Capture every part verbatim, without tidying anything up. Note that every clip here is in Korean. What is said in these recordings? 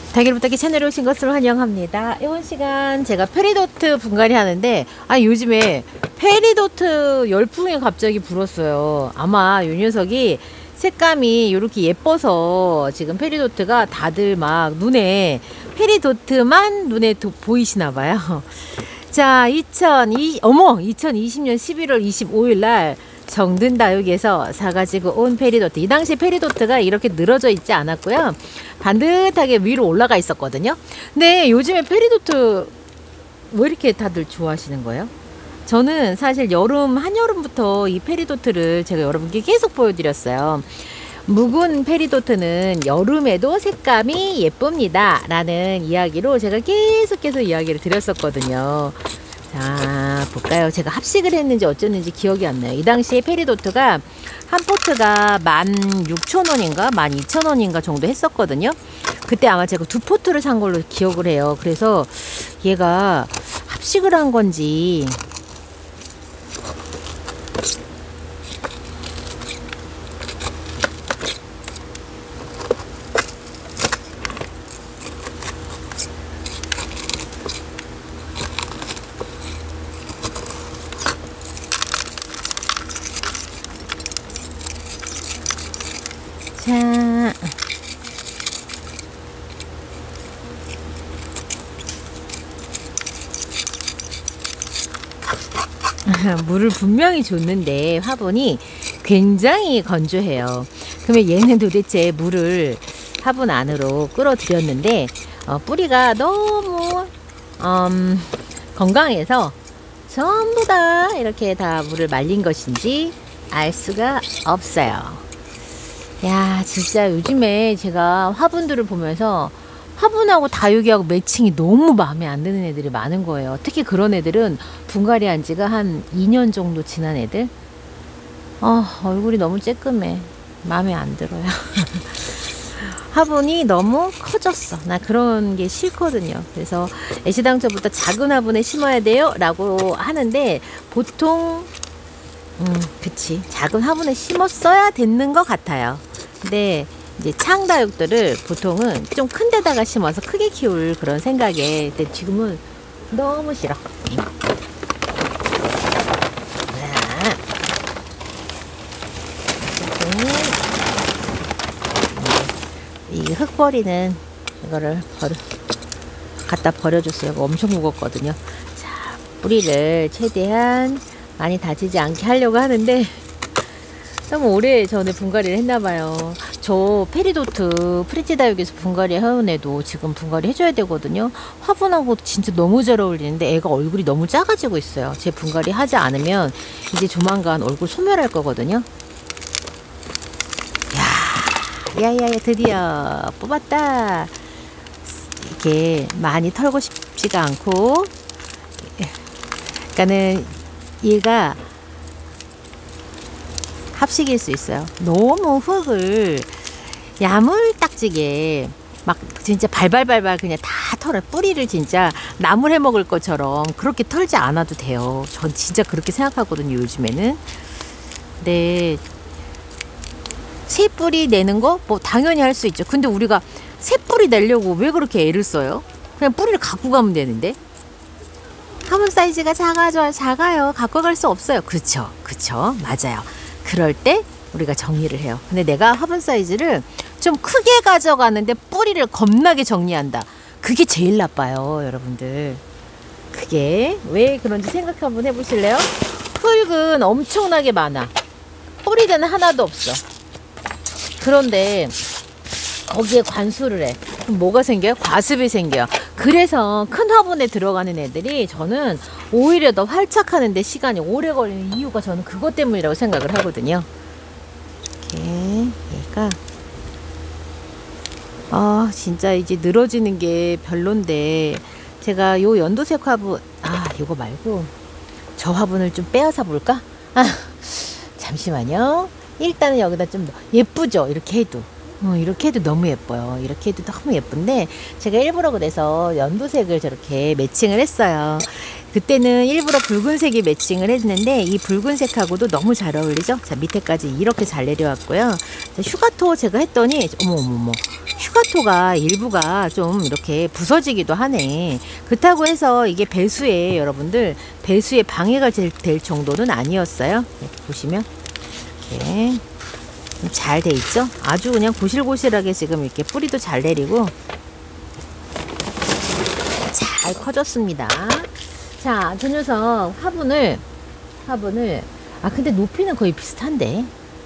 달걀부탁기 채널에 오신 것을 환영합니다. 이번 시간 제가 페리도트 분갈이 하는데 아 요즘에 페리도트 열풍이 갑자기 불었어요. 아마 요 녀석이 색감이 이렇게 예뻐서 지금 페리도트가 다들 막 눈에 페리도트만 눈에 도, 보이시나 봐요. 자, 이천이 어머 이천이십 년 십일월 이십오일 날 정든다육에서 사가지고 온 페리도트. 이 당시 페리도트가 이렇게 늘어져 있지 않았고요. 반듯하게 위로 올라가 있었거든요. 근데 요즘에 페리도트 왜 이렇게 다들 좋아하시는 거예요? 저는 사실 여름, 한여름부터 이 페리도트를 제가 여러분께 계속 보여드렸어요. 묵은 페리도트는 여름에도 색감이 예쁩니다 라는 이야기로 제가 계속 계속 이야기를 드렸었거든요. 자, 볼까요? 제가 합식을 했는지 어쩌는지 기억이 안 나요. 이 당시에 페리도트가 한 포트가 만 육천 원인가 만 이천 원인가 정도 했었거든요. 그때 아마 제가 두 포트를 산 걸로 기억을 해요. 그래서 얘가 합식을 한 건지 자, 물을 분명히 줬는데 화분이 굉장히 건조해요. 그러면 얘는 도대체 물을 화분 안으로 끌어들였는데 어, 뿌리가 너무 음, 건강해서 전부 다 이렇게 다 물을 말린 것인지 알 수가 없어요. 야, 진짜 요즘에 제가 화분들을 보면서 화분하고 다육이하고 매칭이 너무 마음에 안 드는 애들이 많은 거예요. 특히 그런 애들은 분갈이 한 지가 한 이 년 정도 지난 애들. 어, 얼굴이 너무 쬐끔해. 마음에 안 들어요. 화분이 너무 커졌어. 나 그런 게 싫거든요. 그래서 애시당초부터 작은 화분에 심어야 돼요 라고 하는데 보통 음, 그치. 작은 화분에 심었어야 됐는 것 같아요. 근데 이제 창다육들을 보통은 좀 큰 데다가 심어서 크게 키울 그런 생각에, 근데 지금은 너무 싫어. 이 흙버리는 이거를 버려, 갖다 버려줬어요. 이거 엄청 무겁거든요. 자, 뿌리를 최대한 많이 다치지 않게 하려고 하는데 너무 오래 전에 분갈이를 했나봐요. 저 페리도트 프리티다육에서 분갈이 해온 애도 지금 분갈이 해줘야 되거든요. 화분하고 진짜 너무 잘 어울리는데 애가 얼굴이 너무 작아지고 있어요. 제 분갈이 하지 않으면 이제 조만간 얼굴 소멸할 거거든요. 야, 야야야, 드디어 뽑았다. 이렇게 많이 털고 싶지가 않고, 그러니까는 얘가 합식일 수 있어요. 너무 흙을 야물딱지게 막 진짜 발발발발 그냥 다 털어. 뿌리를 진짜 나물 해 먹을 것처럼 그렇게 털지 않아도 돼요. 전 진짜 그렇게 생각하거든요, 요즘에는. 근데 새 뿌리 내는 거 뭐 당연히 할 수 있죠. 근데 우리가 새 뿌리 내려고 왜 그렇게 애를 써요? 그냥 뿌리를 갖고 가면 되는데. 화분 사이즈가 작아져요. 작아요. 갖고 갈 수 없어요. 그쵸, 그쵸, 맞아요. 그럴 때 우리가 정리를 해요. 근데 내가 화분 사이즈를 좀 크게 가져가는데 뿌리를 겁나게 정리한다. 그게 제일 나빠요, 여러분들. 그게 왜 그런지 생각 한번 해보실래요? 흙은 엄청나게 많아. 뿌리는 하나도 없어. 그런데 거기에 관수를 해. 그럼 뭐가 생겨요? 과습이 생겨요. 그래서 큰 화분에 들어가는 애들이 저는 오히려 더 활착하는데 시간이 오래 걸리는 이유가 저는 그것 때문이라고 생각을 하거든요. 이렇게 얘가 아 진짜 이제 늘어지는 게 별론데 제가 요 연두색 화분, 아 요거 말고 저 화분을 좀 빼앗아 볼까? 아 잠시만요. 일단은 여기다 좀 더 예쁘죠? 이렇게 해도 어, 이렇게 해도 너무 예뻐요. 이렇게 해도 너무 예쁜데 제가 일부러 그래서 연두색을 저렇게 매칭을 했어요. 그때는 일부러 붉은색이 매칭을 했는데 이 붉은색하고도 너무 잘 어울리죠. 자, 밑에까지 이렇게 잘 내려왔고요. 자, 휴가토 제가 했더니 어머 어머 어머 휴가토가 일부가 좀 이렇게 부서지기도 하네. 그렇다고 해서 이게 배수에 여러분들 배수에 방해가 될 정도는 아니었어요. 이렇게 보시면 이렇게 잘 돼 있죠. 아주 그냥 고실고실하게 지금 이렇게 뿌리도 잘 내리고 잘 커졌습니다. 자, 저 녀석 화분을 화분을 아 근데 높이는 거의 비슷한데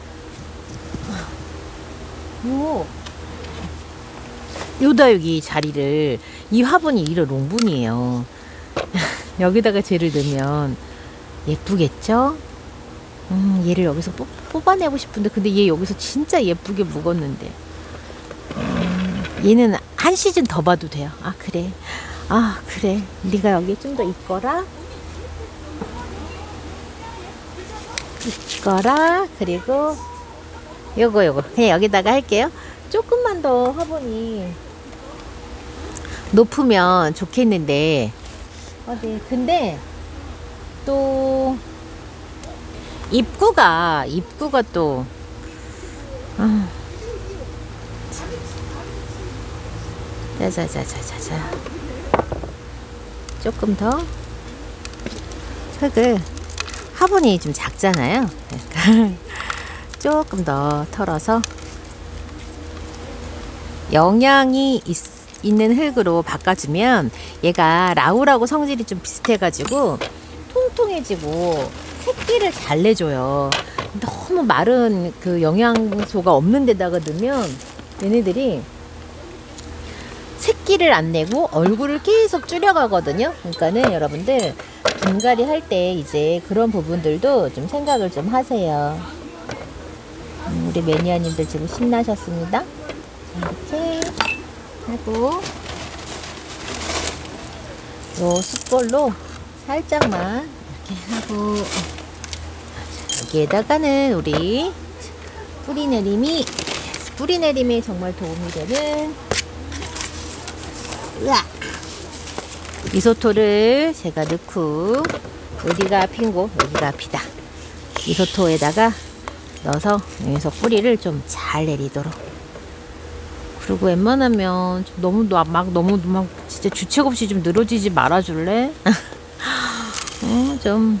요 요다 여기 자리를 이 화분이 이런 롱분이에요. 여기다가 쟤를 넣으면 예쁘겠죠? 음, 얘를 여기서 뽑, 뽑아내고 싶은데 근데 얘 여기서 진짜 예쁘게 묵었는데 음, 얘는 한 시즌 더 봐도 돼요. 아 그래 아 그래 네가 여기에 좀 더 있거라 있거라. 그리고 요거 요거 그냥 여기다가 할게요. 조금만 더 화분이 높으면 좋겠는데 어디 근데 또 입구가 입구가 또 아. 자자자자자자 조금 더 흙을 화분이 좀 작잖아요. 그러니까 조금 더 털어서 영양이 있, 있는 흙으로 바꿔주면 얘가 라우라고 성질이 좀 비슷해가지고 통통해지고 새끼를 잘 내줘요. 너무 마른 그 영양소가 없는 데다가 넣으면 얘네들이 새끼를 안 내고 얼굴을 계속 줄여가거든요. 그러니까는 여러분들 분갈이 할 때 이제 그런 부분들도 좀 생각을 좀 하세요. 음, 우리 매니아님들 지금 신나셨습니다. 이렇게 하고 요 숯볼로 살짝만 이렇게 하고 여기에다가는 우리 뿌리 내림이 뿌리 내림에 정말 도움이 되는 으악! 이소토를 제가 넣고 어디가 핀고 여기가 비다 이소토에다가 넣어서 여기서 뿌리를 좀 잘 내리도록. 그리고 웬만하면 좀 너무 막 너무 막 진짜 주책 없이 좀 늘어지지 말아줄래? 어, 좀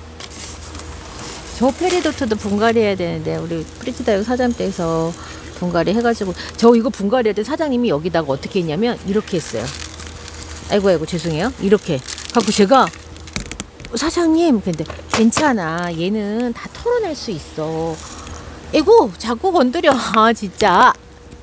저 페리도트도 분갈이 해야 되는데 우리 프리티다육 사장님께서 분갈이 해가지고 저 이거 분갈이 할 때 사장님이 여기다가 어떻게 했냐면 이렇게 했어요. 아이고 아이고 죄송해요. 이렇게 갖고 제가 사장님 근데 괜찮아 얘는 다 털어낼 수 있어. 에고 자꾸 건드려. 아 진짜.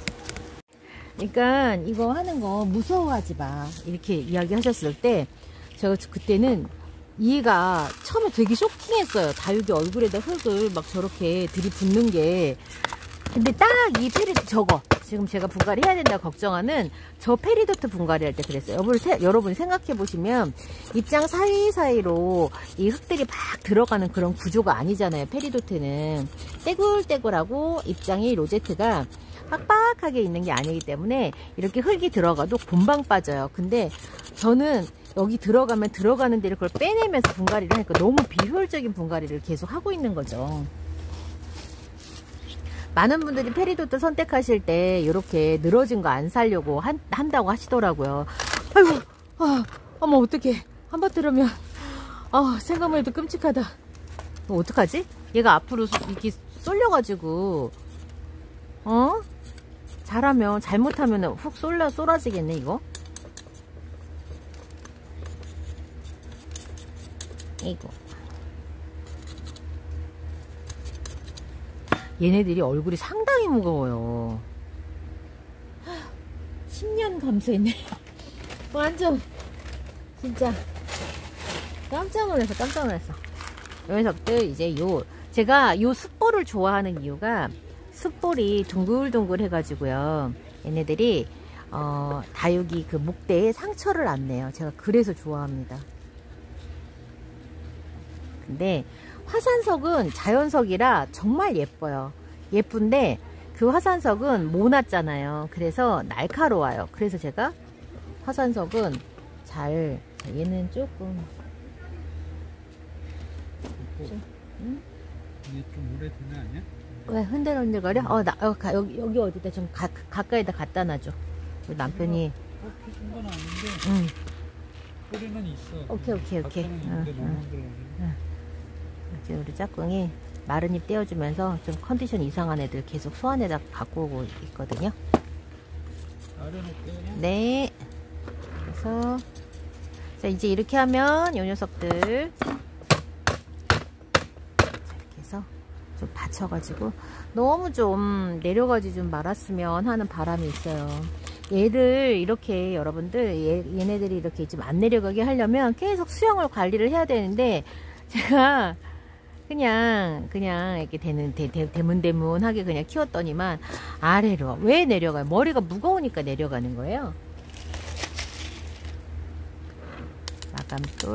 그러니까 이거 하는 거 무서워하지 마 이렇게 이야기하셨을 때 제가 그때는 얘가 처음에 되게 쇼킹했어요. 다육이 얼굴에다 흙을 막 저렇게 들이붓는 게. 근데 딱 이 페리도트 저거 지금 제가 분갈이 해야 된다 걱정하는 저 페리도트 분갈이 할 때 그랬어요. 여러분, 여러분 생각해 보시면 입장 사이사이로 이 흙들이 막 들어가는 그런 구조가 아니잖아요. 페리도트는 떼굴떼굴하고 입장이 로제트가 빡빡하게 있는 게 아니기 때문에 이렇게 흙이 들어가도 금방 빠져요. 근데 저는 여기 들어가면 들어가는 데를 그걸 빼내면서 분갈이를 하니까 너무 비효율적인 분갈이를 계속 하고 있는 거죠. 많은 분들이 페리도트 선택하실 때 이렇게 늘어진 거 안 사려고 한, 한다고 하시더라고요. 아이고 아, 어머 어떡해 한번 들으면 아, 생각만 해도 끔찍하다. 어, 어떡하지? 얘가 앞으로 이렇게 쏠려가지고 어? 잘하면 잘못하면 훅 쏠라 쏠아지겠네 이거. 이거 얘네들이 얼굴이 상당히 무거워요. 십 년 감수했네. 완전 진짜 깜짝 놀랐어 깜짝 놀랐어. 이 녀석들 이제 요 제가 요 숯볼을 좋아하는 이유가 숯볼이 둥글둥글 해가지고요 얘네들이 어, 다육이 그 목대에 상처를 안 내요. 제가 그래서 좋아합니다. 근데 화산석은 자연석이라 정말 예뻐요. 예쁜데 그 화산석은 모났잖아요. 그래서 날카로워요. 그래서 제가 화산석은 잘, 얘는 조금 좀, 응? 이게 좀 오래되는 아니야? 왜 흔들흔들거려? 어, 나, 어, 가, 여기, 여기 어디다 좀 가, 가까이다 갖다 놔줘. 우리 남편이. 어, 피준 건 아닌데. 응. 뿌리는 있어. 오케이, 오케이, 오케이. 응, 응, 응. 이제 우리 짝꿍이 마른 잎 떼어주면서 좀 컨디션 이상한 애들 계속 소환에다 갖고 오고 있거든요. 아려놓을게요. 네. 그래서, 자, 이제 이렇게 하면 요 녀석들. 이렇게 해서 좀 받쳐가지고 너무 좀 내려가지 좀 말았으면 하는 바람이 있어요. 얘를 이렇게 여러분들 얘, 얘네들이 이렇게 좀 안 내려가게 하려면 계속 수영을 관리를 해야 되는데 제가 그냥 그냥 이렇게 되는 대, 대, 대문대문하게 그냥 키웠더니만 아래로 왜 내려가요? 머리가 무거우니까 내려가는 거예요. 마감돌.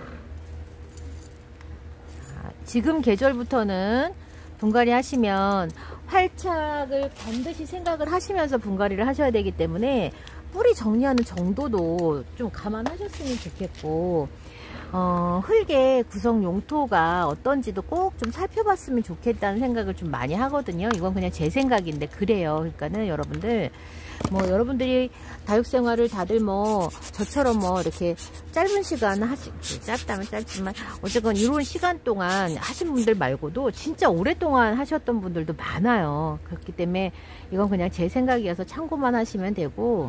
자, 지금 계절부터는 분갈이 하시면 활착을 반드시 생각을 하시면서 분갈이를 하셔야 되기 때문에 뿌리 정리하는 정도도 좀 감안하셨으면 좋겠고, 어, 흙의 구성 용토가 어떤지도 꼭 좀 살펴봤으면 좋겠다는 생각을 좀 많이 하거든요. 이건 그냥 제 생각인데 그래요. 그러니까는 여러분들 뭐 여러분들이 다육생활을 다들 뭐 저처럼 뭐 이렇게 짧은 시간 하시, 짧다면 짧지만 어쨌건 이런 시간 동안 하신 분들 말고도 진짜 오랫동안 하셨던 분들도 많아요. 그렇기 때문에 이건 그냥 제 생각이어서 참고만 하시면 되고,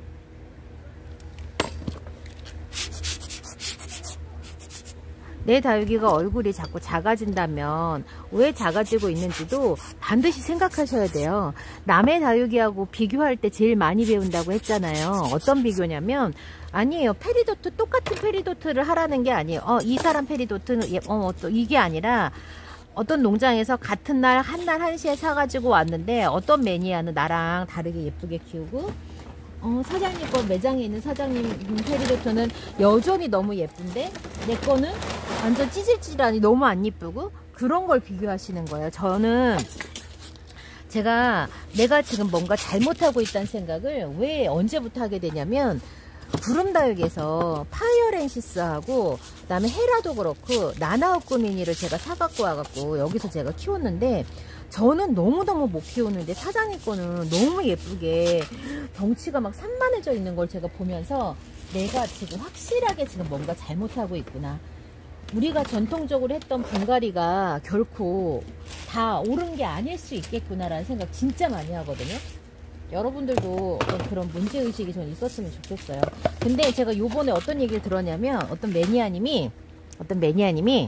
내 다육이가 얼굴이 자꾸 작아진다면 왜 작아지고 있는지도 반드시 생각하셔야 돼요. 남의 다육이하고 비교할 때 제일 많이 배운다고 했잖아요. 어떤 비교냐면, 아니에요. 페리도트, 똑같은 페리도트를 하라는 게 아니에요. 어, 이 사람 페리도트는, 어, 또 이게 아니라, 어떤 농장에서 같은 날, 한 날 한시에 사가지고 왔는데, 어떤 매니아는 나랑 다르게 예쁘게 키우고, 어, 사장님 거 매장에 있는 사장님 페리도트는 여전히 너무 예쁜데 내 거는 완전 찌질찌질하니 너무 안 예쁘고, 그런 걸 비교하시는 거예요. 저는 제가 내가 지금 뭔가 잘못하고 있다는 생각을 왜 언제부터 하게 되냐면, 구름다육에서 파이어렌시스하고 그 다음에 헤라도 그렇고 나나우꾸미니를 제가 사갖고 와갖고 여기서 제가 키웠는데, 저는 너무너무 못 키우는데 사장님 거는 너무 예쁘게 덩치가 막 산만해져 있는 걸 제가 보면서 내가 지금 확실하게 지금 뭔가 잘못하고 있구나. 우리가 전통적으로 했던 분갈이가 결코 다 옳은 게 아닐 수 있겠구나라는 생각 진짜 많이 하거든요. 여러분들도 어떤 그런 문제의식이 좀 있었으면 좋겠어요. 근데 제가 요번에 어떤 얘기를 들었냐면, 어떤 매니아님이 어떤 매니아님이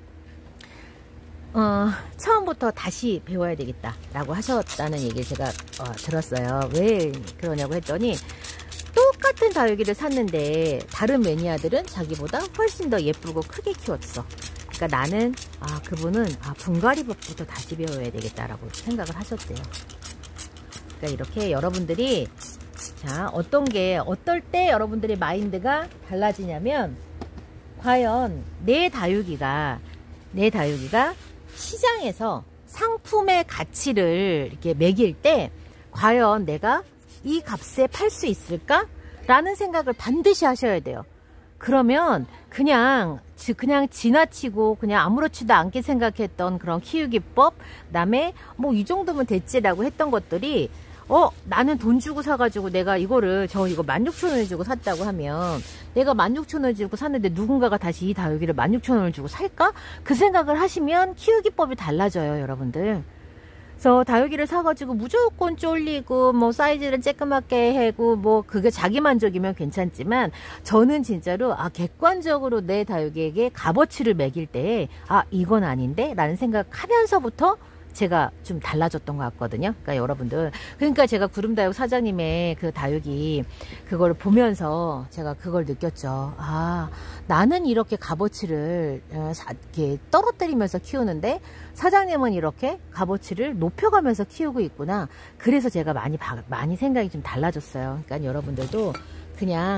어, 처음부터 다시 배워야 되겠다 라고 하셨다는 얘기를 제가 어, 들었어요. 왜 그러냐고 했더니, 똑같은 다육이를 샀는데 다른 매니아들은 자기보다 훨씬 더 예쁘고 크게 키웠어. 그러니까 나는, 아, 그분은 아, 분갈이법부터 다시 배워야 되겠다라고 생각을 하셨대요. 그러니까 이렇게 여러분들이, 자, 어떤 게 어떨 때 여러분들의 마인드가 달라지냐면, 과연 내 다육이가 내 다육이가 시장에서 상품의 가치를 이렇게 매길 때 과연 내가 이 값에 팔 수 있을까? 라는 생각을 반드시 하셔야 돼요. 그러면 그냥 그냥 지나치고 그냥 아무렇지도 않게 생각했던 그런 키우기법, 그다음에 뭐 이 정도면 됐지라고 했던 것들이, 어, 나는 돈 주고 사가지고 내가 이거를, 저 이거 만 육천 원을 주고 샀다고 하면, 내가 만 육천 원을 주고 샀는데 누군가가 다시 이 다육이를 만 육천 원을 주고 살까? 그 생각을 하시면 키우기법이 달라져요, 여러분들. 그래서 다육이를 사가지고 무조건 쫄리고, 뭐 사이즈를 쬐끄맣게 해고, 뭐 그게 자기 만족이면 괜찮지만, 저는 진짜로, 아, 객관적으로 내 다육이에게 값어치를 매길 때, 아, 이건 아닌데? 라는 생각하면서부터 제가 좀 달라졌던 것 같거든요. 그러니까 여러분들, 그러니까 제가 구름다육 사장님의 그 다육이 그걸 보면서 제가 그걸 느꼈죠. 아, 나는 이렇게 값어치를 이렇게 떨어뜨리면서 키우는데 사장님은 이렇게 값어치를 높여가면서 키우고 있구나. 그래서 제가 많이 많이 생각이 좀 달라졌어요. 그러니까 여러분들도 그냥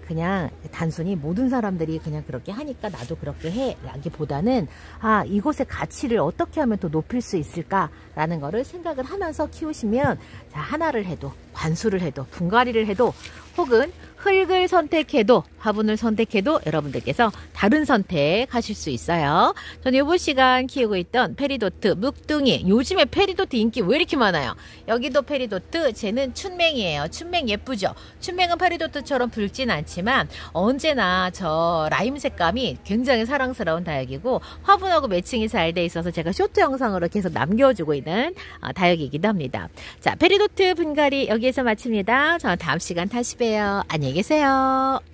그냥 단순히 모든 사람들이 그냥 그렇게 하니까 나도 그렇게 해 라기보다는 아 이것의 가치를 어떻게 하면 더 높일 수 있을까라는 거를 생각을 하면서 키우시면 자, 하나를 해도 관수를 해도 분갈이를 해도 혹은 흙을 선택해도 화분을 선택해도 여러분들께서 다른 선택하실 수 있어요. 저는 이번 시간 키우고 있던 페리도트 묵둥이, 요즘에 페리도트 인기 왜 이렇게 많아요? 여기도 페리도트, 쟤는 춘맹이에요. 춘맹 예쁘죠? 춘맹은 페리도트처럼 붉진 않지만 언제나 저 라임 색감이 굉장히 사랑스러운 다육이고 화분하고 매칭이 잘 돼 있어서 제가 쇼트 영상으로 계속 남겨주고 있는 다육이기도 합니다. 자, 페리도트 분갈이 여기에서 마칩니다. 저는 다음 시간 다시 봬요. 안녕히 계세요.